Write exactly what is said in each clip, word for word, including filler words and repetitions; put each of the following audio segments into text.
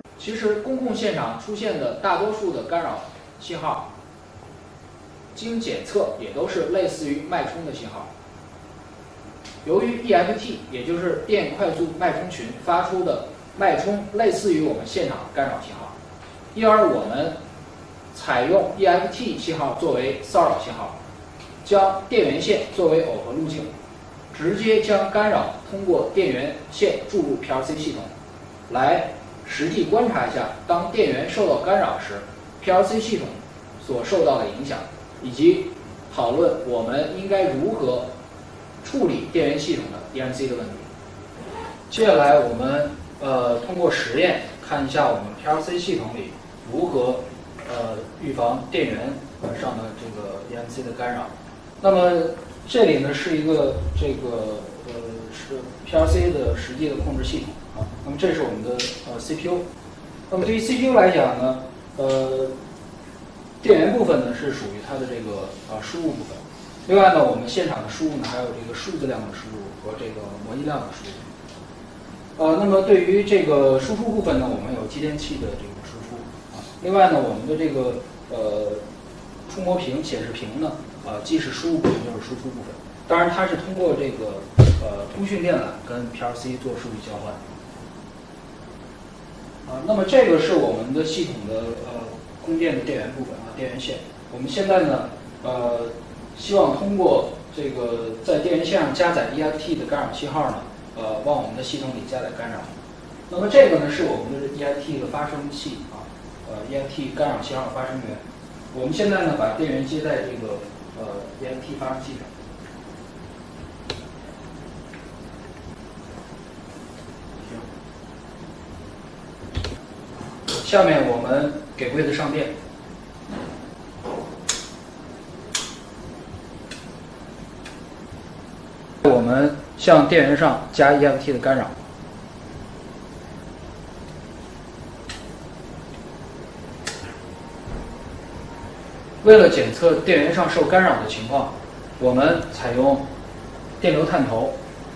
其实公控现场出现的大多数的干扰信号，经检测也都是类似于脉冲的信号。由于 E F T 也就是电快速脉冲群发出的脉冲类似于我们现场干扰信号，因而我们采用 E F T 信号作为骚扰信号，将电源线作为耦合路径，直接将干扰通过电源线注入 P L C 系统，来实际观察一下，当电源受到干扰时 ，P L C 系统所受到的影响，以及讨论我们应该如何处理电源系统的 E M C 的问题。接下来我们呃通过实验看一下我们 P L C 系统里如何呃预防电源上的这个 E M C 的干扰。那么这里呢是一个这个呃是 P L C 的实际的控制系统啊。那么这是我们的呃 C P U。那么对于 C P U 来讲呢，呃电源部分呢是属于它的这个呃输入部分。另外呢，我们现场的输入呢还有这个数字量的输入和这个模拟量的输入。呃，那么对于这个输出部分呢，我们有继电器的这个输出啊。另外呢，我们的这个呃触摸屏、显示屏呢，啊、呃，既是输入部分又是输出部分。当然，它是通过这个呃通讯电缆跟 P L C 做数据交换。啊，那么这个是我们的系统的呃供电的电源部分啊，电源线。我们现在呢，呃，希望通过这个在电源线上加载 E F T 的干扰信号呢。呃，往我们的系统里加载干扰。那么这个呢是我们的 E F T 的发生器啊，呃 E F T 干扰信号发生源。我们现在呢把电源接在这个呃 E F T 发生器上。下面我们给柜子上电。我们向电源上加 E F T 的干扰。为了检测电源上受干扰的情况，我们采用电流探头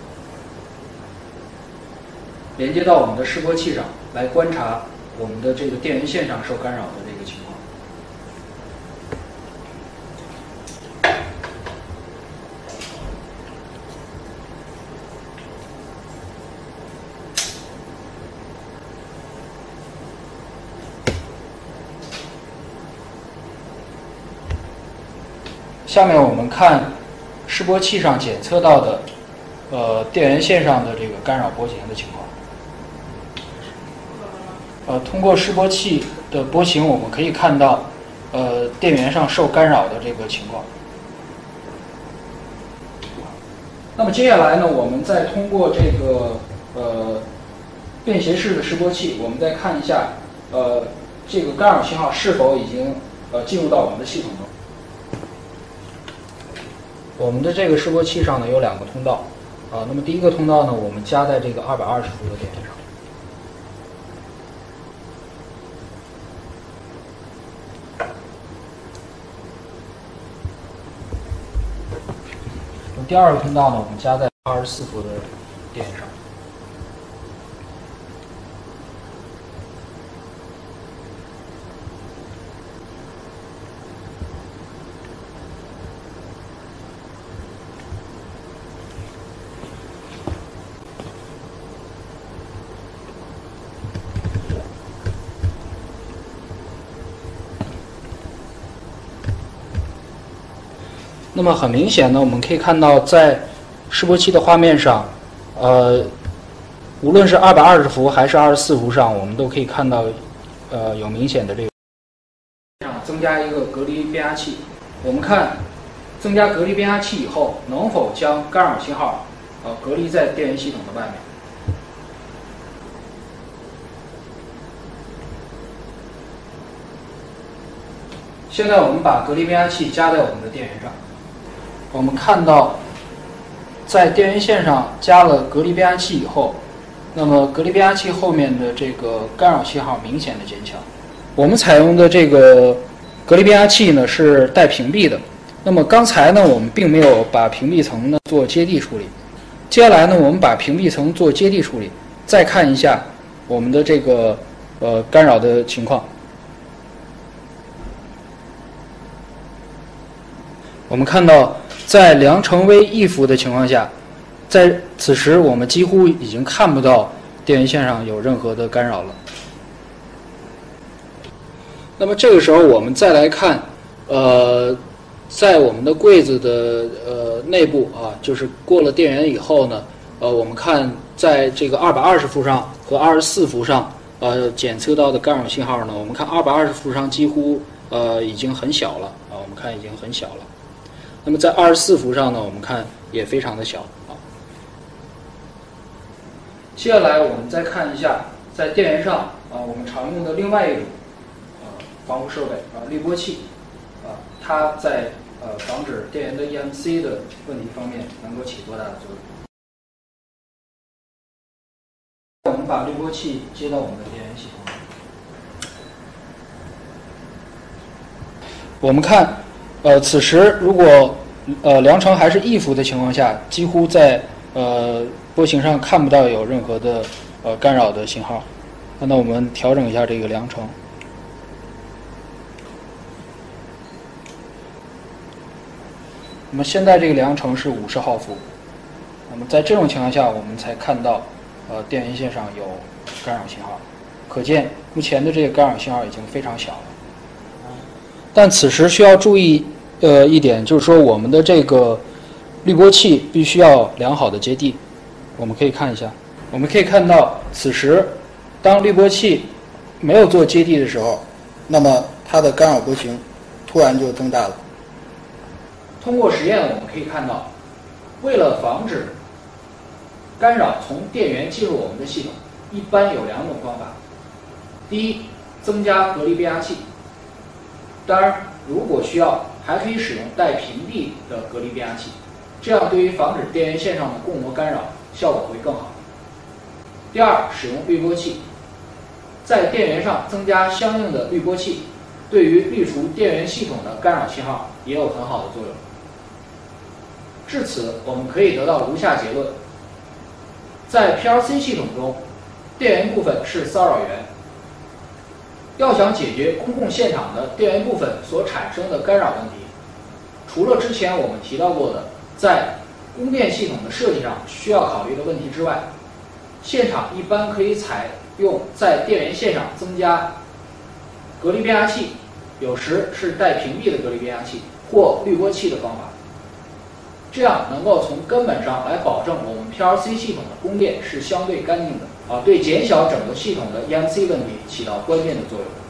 连接到我们的示波器上，来观察我们的这个电源线上受干扰的这个情况。下面我们看示波器上检测到的呃电源线上的这个干扰波形的情况。呃，通过示波器的波形，我们可以看到呃电源上受干扰的这个情况。那么接下来呢，我们再通过这个呃便携式的示波器，我们再看一下呃这个干扰信号是否已经呃进入到我们的系统中。我们的这个示波器上呢有两个通道，啊，那么第一个通道呢，我们加在这个二百二十伏的电源上。那么第二个通道呢，我们加在二十四伏的电源上。那么很明显呢，我们可以看到在示波器的画面上，呃，无论是二百二十伏还是二十四伏上，我们都可以看到，呃，有明显的这个增加一个隔离变压器。我们看增加隔离变压器以后，能否将干扰信号呃隔离在电源系统的外面？现在我们把隔离变压器加在我们的电源上。我们看到，在电源线上加了隔离变压器以后，那么隔离变压器后面的这个干扰信号明显的减强。我们采用的这个隔离变压器呢是带屏蔽的。那么刚才呢，我们并没有把屏蔽层呢做接地处理。接下来呢，我们把屏蔽层做接地处理，再看一下我们的这个呃干扰的情况。我们看到，在梁成为 if 的情况下，在此时我们几乎已经看不到电源线上有任何的干扰了。那么这个时候我们再来看，呃，在我们的柜子的呃内部啊，就是过了电源以后呢，呃，我们看在这个二百二十伏上和二十四伏上，呃，检测到的干扰信号呢，我们看二百二十伏上几乎呃已经很小了啊，我们看已经很小了。那么在二十四伏上呢，我们看也非常的小啊。接下来我们再看一下在电源上啊，我们常用的另外一种呃防护设备啊，滤波器啊，它在呃防止电源的 E M C 的问题方面能够起多大的作用？我们把滤波器接到我们的电源系统。我们看。呃，此时如果呃梁成还是 if 的情况下，几乎在呃波形上看不到有任何的呃干扰的信号。那我们调整一下这个梁成。那么现在这个梁成是五十毫伏。那么在这种情况下，我们才看到呃电源线上有干扰信号。可见目前的这个干扰信号已经非常小了。但此时需要注意，呃，一点就是说，我们的这个滤波器必须要良好的接地。我们可以看一下，我们可以看到，此时当滤波器没有做接地的时候，那么它的干扰波形突然就增大了。 通过实验，我们可以看到，为了防止干扰从电源进入我们的系统，一般有两种方法。第一，增加隔离变压器。当然，如果需要，还可以使用带屏蔽的隔离变压器，这样对于防止电源线上的供膜干扰效果会更好。第二，使用滤波器，在电源上增加相应的滤波器，对于滤除电源系统的干扰信号也有很好的作用。至此，我们可以得到如下结论：在 P L C 系统中，电源部分是骚扰源。要想解决公共现场的电源部分所产生的干扰问题，除了之前我们提到过的在供电系统的设计上需要考虑的问题之外，现场一般可以采用在电源线上增加隔离变压器，有时是带屏蔽的隔离变压器或滤波器的方法，这样能够从根本上来保证我们 P L C 系统的供电是相对干净的啊，对减小整个系统的 E M C 问题起到关键的作用。